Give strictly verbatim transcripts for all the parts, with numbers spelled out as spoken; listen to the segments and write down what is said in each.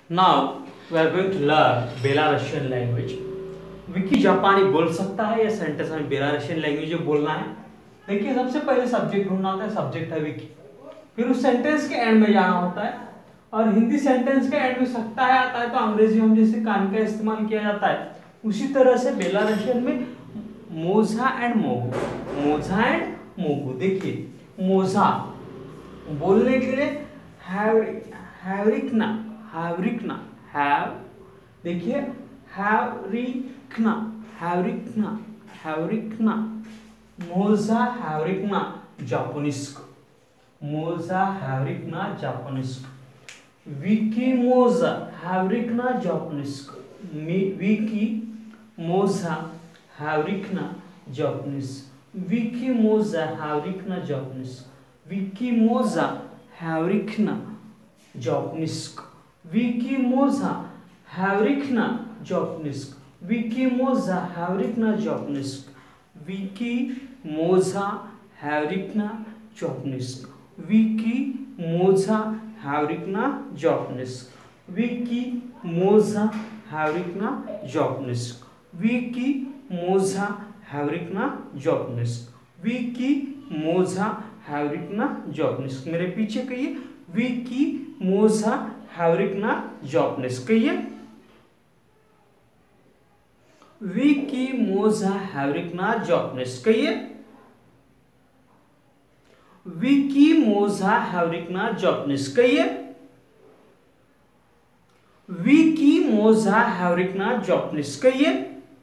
Now we are going to learn Belarusian language. Vicky जापानी बोल सकता है या सेंटेंस में बेलारूसियन लैंग्वेज बोलना है। देखिए सबसे पहले सब्जेक्ट ढूंढना होता है, सब्जेक्ट है विकी, फिर उस सेंटेंस के एंड में जाना होता है और हिंदी सेंटेंस के एंड में सकता है आता है तो अंग्रेजी में जैसे कान का इस्तेमाल किया जाता है उसी तरह से बेलारूसियन में मोजा एंड मोगू, मोजा एंड मोगू। देखिए मोजा बोलने के लिए हैवरिकना, हैवरिकना, हैव, देखिए हैवरिकना, हैवरिकना, हैवरिकना, मोजा हैवरिकना जापानिस्क, मोजा हैवरिकना जापानिस्क, विकी मोजा हैवरिकना जापानिस्क, विकी मोजा हैवरिकना जापानिस्क, विकी मोजा हैवरिकना जापानिस्क, विकी मोजा हैवरिकना जापानिस्क, विकी मोजा हैवरिकना जापानिस्क, विकी मोजा हैवरिकना जापानिस्क, विकी मोजा हैवरिकना जापानिस्क, विकी मोजा हैवरिकना जापानिस्क, विकी मोजा हैवरिकना जापानिस्क, विकी मोजा हैवरिकना जापानिस्क, विकी मोजा हैवरिकना जापानिस्क। मेरे पीछे कहिए विकी मोजा हैवरिकना जापानिस्क, कहिए विकी मोजा हैवरिकना जापानिस्क, कहिए विकी मोजा हैवरिकना जापानिस्क, कहिए विकी मोजा हैवरिकना जापानिस्क, कहिए।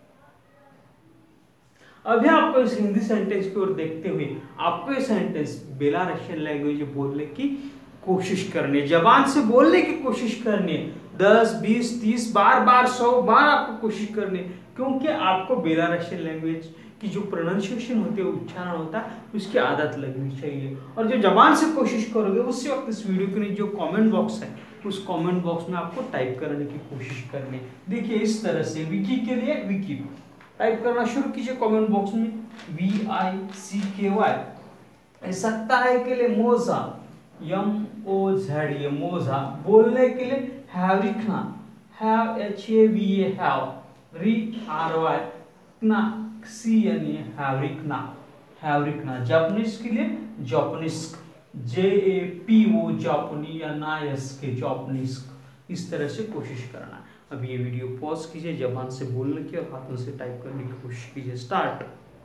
अभी आपको इस हिंदी सेंटेंस की ओर देखते हुए आपको ये सेंटेंस बेलारूसियन लैंग्वेज बोलने की कोशिश करनी है, जबान से बोलने की कोशिश करनी है। दस बीस तीस बार बार सौ बार आपको कोशिश करनी है, क्योंकि आपको बेलारूसियन लैंग्वेज की जो प्रोनाउंसिएशन होती है, उच्चारण होता है, उसकी आदत लगनी चाहिए। और जो जबान से कोशिश करोगे उसी वक्त इस वीडियो के नीचे जो कमेंट बॉक्स है उस कमेंट बॉक्स में आपको टाइप करने की कोशिश करनी है। देखिए इस तरह से विकी के लिए विकी टाइप करना शुरू कीजिए कमेंट बॉक्स में, V I C K Y. सकता है के लिए मोजा, एम ओ जेड, ये मोजा। बोलने के लिए हैवरिकना, हैव एच ए वी ए, हैव, री आर वाई, ना सी एन ए, हैवरिकना, हैवरिकना। जापानीज के लिए जापानिस्क, जे ए पी ओ जापानी या ना एस के जापानिस्क। इस तरह से कोशिश करना है। अब ये वीडियो पॉज कीजिए, जबान से बोलने की और हाथों से टाइप करने की कोशिश कीजिए। स्टार्ट।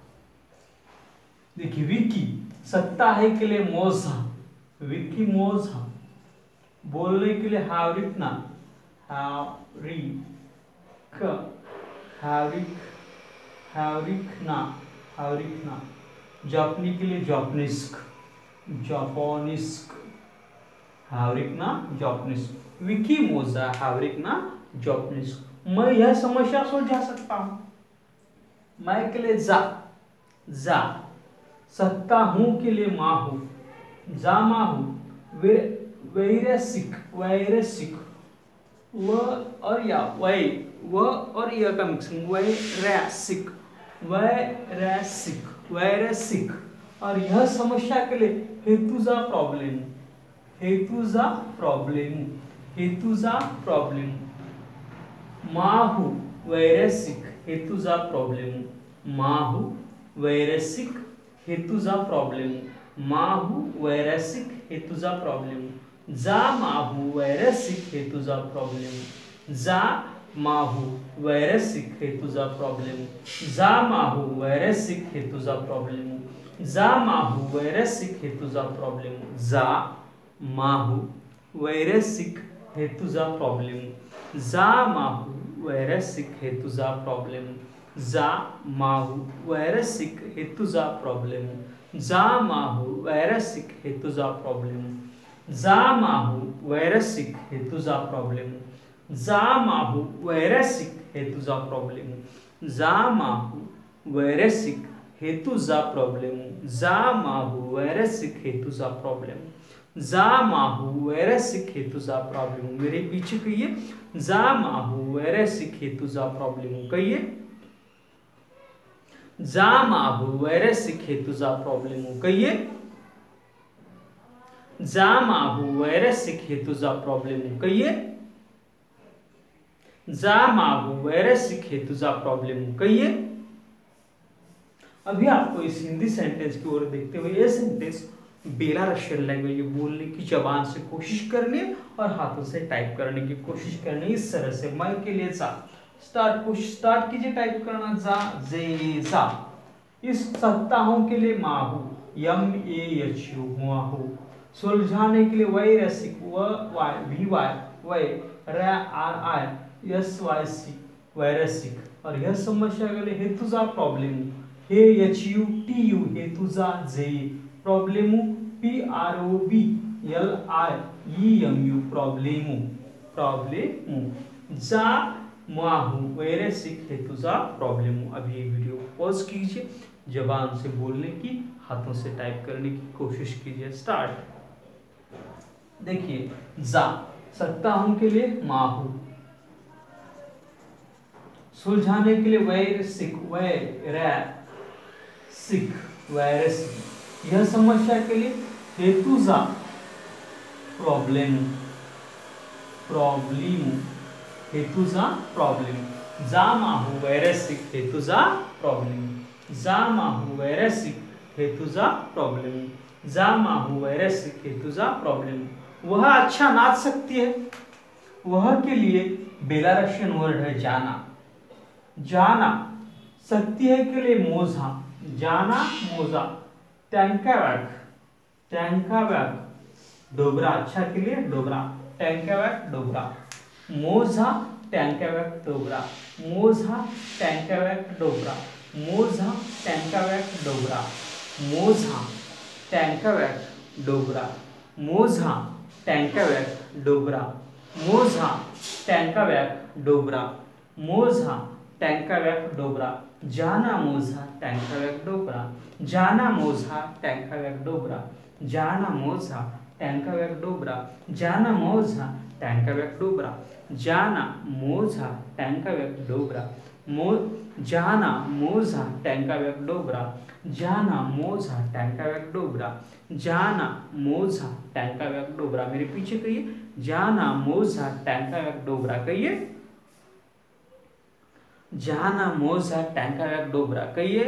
देखिए विकी सकता है के लिए मोजा, विकी मोजा। बोलने के लिए हैवरिकना, हैवरिक, हैवरिक, हैवरिकना, हैवरिकना। जापानी के लिए जापानिस्क, जापानिस्क, हैवरिकना जापानिस्क, विकी मोजा हैवरिकना जापानिस्क। मैं यह समस्या सुलझा सकता हूं। मैं के लिए जा, जा। सकता हूं के लिए माहू, जा माहू। वे वैरसिक, वैरसिक। व और या वै, व और या का मिक्सिंग, वैरसिक, वैरसिक, वैरसिक। और यह समस्या के लिए हेतुजा प्रॉब्लम, हेतुजा प्रॉब्लम, हेतुजा प्रॉब्लम। माहू वैरसिक, हेतुजा प्रॉब्लम, माहू वैरसिक, हेतुजा प्रॉब्लम, माहू वैरसिक, हेतुजा प्रॉब्लम। जा माहू वैरसिक, हेतुजा प्रॉब्लम, जा माहू वैरसिक, हेतुजा प्रॉब्लम, जा माहू वैरसिक, हेतुजा प्रॉब्लम, जा माहू वैरसिक, हेतुजा प्रॉब्लम, जा माहू वैरसिक, हेतुजा प्रॉब्लम, जा माहू वैरसिक, हेतुजा प्रॉब्लम, जा माहू वैरसिक, हेतुजा प्रॉब्लम, जा माहू वैरसिक, हेतुजा प्रॉब्लम, जा माहू वैरसिक, हेतुजा प्रॉब्लम, जा माहू वैरसिक, हेतुजा प्रॉब्लम, जा माहू वैरसिक, हेतुजा प्रॉब्लम, जा माहू वैरसिक, हेतुजा प्रॉब्लम, जा माहू वैरसिक, हेतुजा प्रॉब्लम। मेरे पीछे कहिए जा माहू वैरसिक, हेतुजा प्रॉब्लम, कहिए जा माहू वैरसिक, हेतुजा प्रॉब्लम, कहिए जा माहू वैरसिक, हेतुजा प्रॉब्लम, कहिए जा माहू वैरसिक हे तुझा प्रॉब्लेम कहिए। अभी आपको इस हिंदी सेंटेंस की ओर देखते हुए ये सेंटेंस बेलारशियन लैंग्वेज बोलने की जबान से कोशिश करनी और हाथों से टाइप करने की कोशिश करनी। इस तरह से मैं के लिए जा स्टार्ट कोशिश स्टार्ट कीजिए टाइप करना जा जे जा। इस सप्ताहों के लिए माहू यम ए एच यू माहू। सुलझाने के लिए वैरसिक व वाई वी वाई वै र R I S Y C वैरसिक। और यह समस्या के लिए हेतुजा प्रॉब्लेम हे एच यू टी यू हेतुजा जे प्रॉब्लेमु P R O B L I E M U प्रॉब्लेमु प्रॉब्लेमु जा माहू वैरसिक हेतुजा प्रॉब्लेमु। अभी वीडियो पॉज कीजिए, जबान से बोलने की हाथों से टाइप करने की कोशिश कीजिए। स्टार्ट। देखिए जा सप्ताहों के लिए माहू, सुलझाने के लिए वैरसिक वैरसिक वैरसिक। यह समस्या के लिए हेतुजा प्रॉब्लेम प्रॉब्लम हेतुजा प्रॉब्लम। जा माहू वैरसिक हेतुजा प्रॉब्लम जा माहू वैरसिक हेतुजा प्रॉब्लम जा माहू वैरसिक हेतुजा प्रॉब्लम। वह अच्छा नाच सकती है, वह के लिए बेलारशियन वर्ड है जाना। जाना सकती है के लिए मोजा जाना मोजा। टैंका बैग टैंका बैग डोबरा अच्छा के लिए डोबरा टैंका बैग डोबरा। मोजा टैंका बैग डोबरा मोजा टैंका बैग डोबरा मोजा टैंका बैग डोबरा मोजा टैंका बैग डोबरा मोजा टैंका बैग डोबरा मोजा टैंका बैग डोबरा मोजा टैंका बैग डोबरा। जाना मोजा टैंका बैग डोबरा जाना मोजा टैंका बैग डोबरा जाना मोजा टैंका बैग डोबरा जाना मोजा टैंका बैग डोबरा जाना मोजा टैंका बैग डोबरा मो जाना मोजा टैंका बैग डोबरा जाना मोजा टैंका बैग डोबरा जाना मोजा टैंका बैग डोबरा। मेरे पीछे कहिए जाना मोजा टैंका बैग डोबरा कहिए जाना मोजा टैंका बैग डोबरा कहिए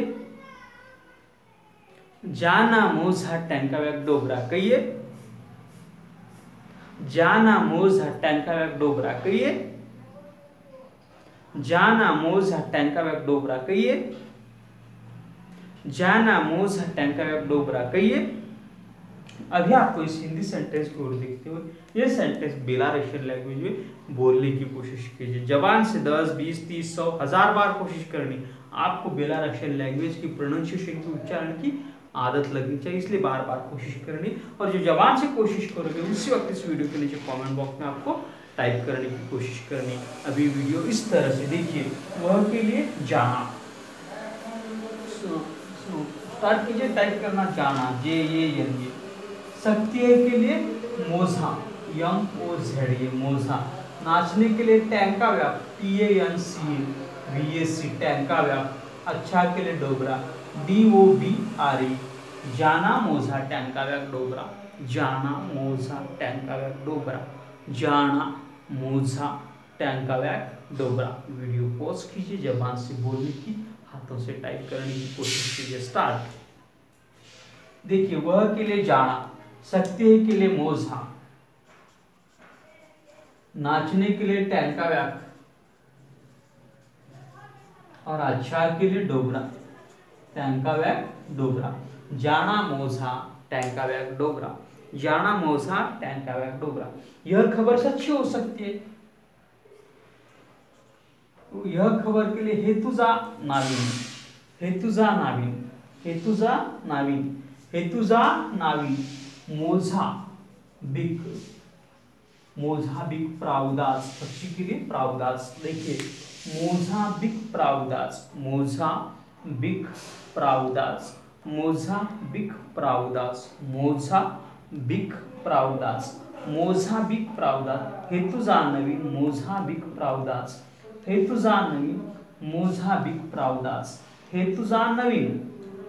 जाना मोजा टैंका बैग डोबरा कहिए जाना मोजा टैंका बैग डोबरा कहिए जाना मोजा टैंका बैग डोबरा कहिए जाना मोजा टैंका बैग डोबरा कहिए। अभी आपको इस हिंदी सेंटेंस को देखते हुए ये सेंटेंस बेलारशियन लैंग्वेज में बोलने की कोशिश कीजिए। जबान से दस बीस तीस सौ हजार बार कोशिश करनी। आपको बेलारशियन लैंग्वेज की प्रोनाउंसिएशन की उच्चारण की आदत लगनी चाहिए, इसलिए बार बार कोशिश करनी। और जो जबान से कोशिश करोगे उसी वक्त इस वीडियो के नीचे कमेंट बॉक्स में आपको टाइप करने की कोशिश करनी। अभी वीडियो इस तरह से देखिए। वह के लिए जाना स्टार्ट कीजिए टाइप करना जाना जे ये एन ये। सकती है के लिए मोजा यम ओ जेड ये मोजा। नाचने के लिए टैंका व्याप T A N C V A C टैंका व्याप। अच्छा के लिए डोबरा D O B R E. जाना मोजा टैंका व्याप डोबरा जाना मोजा टैंका व्याप डोबरा जाना मोजा टैंका व्याप डोबरा। वीडियो पॉज कीजिए, जबान से बोलने की हाथों से टाइप करने की कोशिश कीजिए। स्टार्ट। देखिए वह के लिए जाना, सकते हैं के लिए मोजा, नाचने के लिए टैंका व्याक और अच्छा के लिए डोबरा टैंका व्याक डोबरा। जाना मोजा टैंका व्याक डोबरा जाना मोजा टैंका व्याक डोबरा। यह खबर सच्ची हो सकती है। यह खबर के लिए हेतुजा नाविन हेतुजा नाविन हेतुजा नाविन हेतुजा नाविन। मोजा बिक मोजा बिक प्रावदास पक्षी के लिए प्रावदास। देखिए मोजा बिक प्रावदास मोजा बिक प्रावदास मोजा बिक प्रावदास मोजा बिक प्रावदास मोजा बिक प्रावदास। हेतुजा नवीन मोजा बिक प्रावदास हेतुजा नवीन मोजा बिक प्रावदास हेतुजा नवीन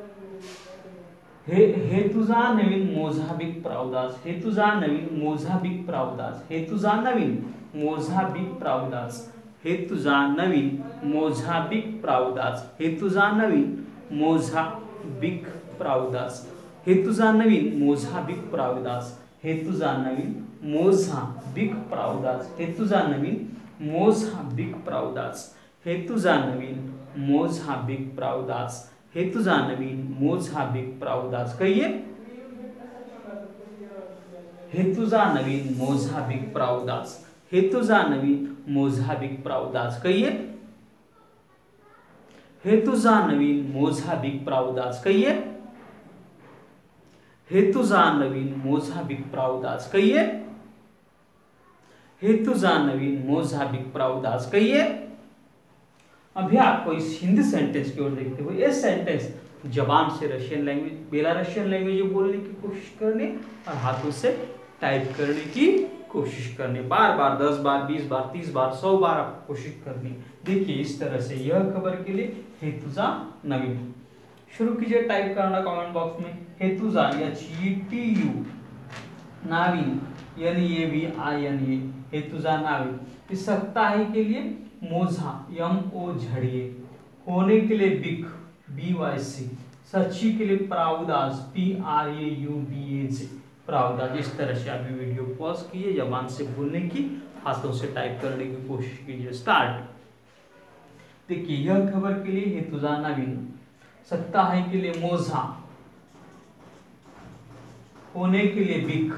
हे हेतुजा नवीन मोझाबिक प्रावदास हेतुजा नवीन मोझाबिक प्रावदास हेतुजा नवीन मोझाबिक प्रावदास हे तुझा नवीन मोझांबिक प्रावदास, हे तुझा नवीन मोझांबिक प्रावदास, हे तुझा नवीन मोझांबिक प्रावदास, हे तुझा नवीन मोझांबिक प्रावदास, हे तुझा नवीन मोझांबिक प्रावदास, हे तुझा नवीन मोझांबिक प्रावदास, हे तुझा नवीन मोझांबिक प्रावदास. कहिए, हे तुझा नवीन मोझांबिक प्रावदास, हे तुझा नवीन मोझांबिक प्रावदास. कहिए, हे तुझा नवीन मोझांबिक प्रावदास. कहिए, हे तुझा नवीन मोझांबिक प्रावदास. कहिए, हे तुझा नवीन मोझांबिक प्रावदास. कहिए. अभी आपको इस हिंदी सेंटेंस की ओर देखते हुए ये सेंटेंस जबान से रशियन लैंग्वेज, बेलारसियन लैंग्वेज बोलने की कोशिश करने और हाथों से टाइप करने की कोशिश करनी, बार बार दस बार बीस बार तीस बार सौ बार आपको कोशिश करनी. देखिए इस तरह से यह खबर के लिए हे तुझा नवीन शुरू कीजिए टाइप करना कमेंट बॉक्स में. हे तुझा एच ई टी यू नावीन N A V I N A, हे तुझा नावीन. इस सप्ताह के लिए मोझा एम ओ झड़िए, होने के लिए बिक बी वाई सी, सच्ची के लिए प्रावदास P R A U D A J प्रावदास. इस तरह से आप वीडियो पॉज कीजिए, जबान से बोलने की हाथों से टाइप करने की कोशिश कीजिए. स्टार्ट. देखिए यह खबर के लिए हे तुझा नवीन, सप्ताह के लिए मोझा, होने के लिए बिक,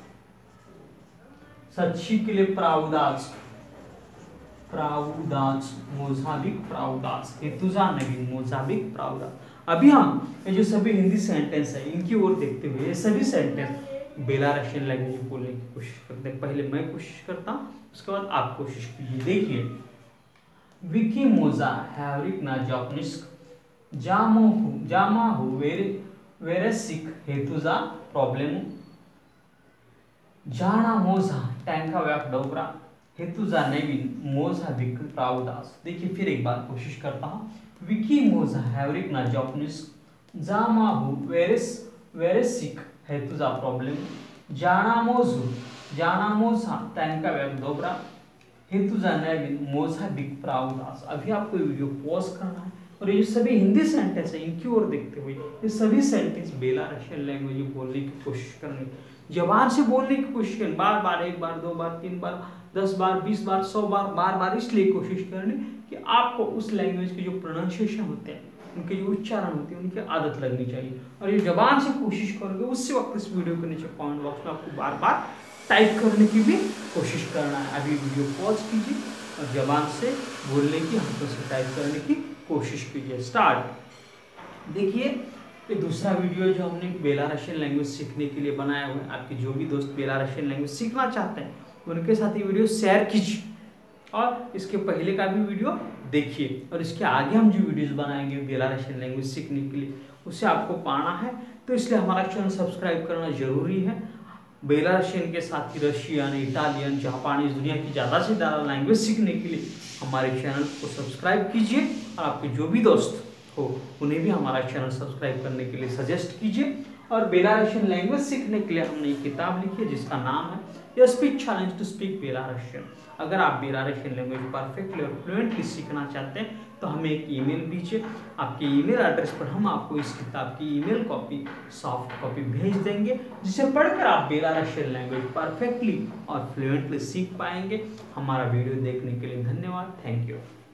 सच्ची के लिए प्रावदास प्रावदास मोझांबिक प्रावदास, हे तुझा नवीन मोझांबिक प्रावदास. अभी हम ये जो सभी हिंदी सेंटेंस है इनकी ओर देखते हुए ये सभी सेंटेंस बेलारसियन लैंग्वेज बोलने की कोशिश करते हैं. पहले मैं कोशिश करता हूँ, उसके बाद आप कोशिश कीजिए. देखिए, विकी मोजा हैवरिक ना जापनिस्क जामोहु जामाहु वेरे वेरेसिक, हे तुझा प्रॉब्लेम जाना मोजा टैंका व्याप डोबरा, हे तुझा नवीन मोझांबिक प्रावदास. देखिए फिर एक बार कोशिश करता हूँ. विकी मोजा हैवरिक ना जापनिस्क जामाहु वेरेस वेरेसिक, हे तुझा प्रॉब्लेम जाना मोजू जाना मोझा टैंका व्याप डोबरा, हे तुझा नवीन मोझांबिक प्रावदास. अभी आपको वीडियो पॉज करना है और ये सभी हिंदी सेंटेंस है इनकी ओर देखते हुए ये सभी सेंटेंस बेलारसियन लैंग्वेज बोलने की कोशिश करनी, जबान से बोलने की कोशिश करनी, बार बार एक बार दो बार तीन बार दस बार बीस बार सौ बार बार बार इसलिए कोशिश करनी कि आपको उस लैंग्वेज के जो प्रोनाउंसिएशन होते हैं, उनके जो उच्चारण होते हैं, उनकी आदत लगनी चाहिए. और ये जबान से कोशिश करोगे उसी वक्त इस वीडियो के नीचे कमेंट बॉक्स में आपको बार बार टाइप करने की भी कोशिश करना है. अभी वीडियो पॉज कीजिए और जबान से बोलने की, हाथों से टाइप करने की कोशिश कीजिए. स्टार्ट. देखिए ये दूसरा वीडियो जो हमने बेलारसियन लैंग्वेज सीखने के लिए बनाया हुआ है. आपके जो भी दोस्त बेलारसियन लैंग्वेज सीखना चाहते हैं उनके साथ ये वीडियो शेयर कीजिए और इसके पहले का भी वीडियो देखिए. और इसके आगे हम जो वीडियोस बनाएंगे बेलारसियन लैंग्वेज सीखने के लिए उसे आपको पाना है, तो इसलिए हमारा चैनल सब्सक्राइब करना जरूरी है. बेलारसियन के साथ ही रशियन, इटालियन, जापानीज, दुनिया की ज़्यादा से ज़्यादा लैंग्वेज सीखने के लिए हमारे चैनल को सब्सक्राइब कीजिए. और आपके जो भी दोस्त हो उन्हें भी हमारा चैनल सब्सक्राइब करने के लिए सजेस्ट कीजिए. और बेलारसियन लैंग्वेज सीखने के लिए हमने एक किताब लिखी है जिसका नाम है the speak challenge to speak Belarusian. अगर आप बेलारसियन लैंग्वेज परफेक्टली और फ्लुएंटली सीखना चाहते हैं तो हमें एक ईमेल दीजिए. आपके ईमेल एड्रेस पर हम आपको इस किताब की ईमेल कॉपी, सॉफ्ट कॉपी भेज देंगे, जिसे पढ़कर आप बेलारसियन लैंग्वेज परफेक्टली और फ्लुएंटली सीख पाएंगे. हमारा वीडियो देखने के लिए धन्यवाद. Thank you.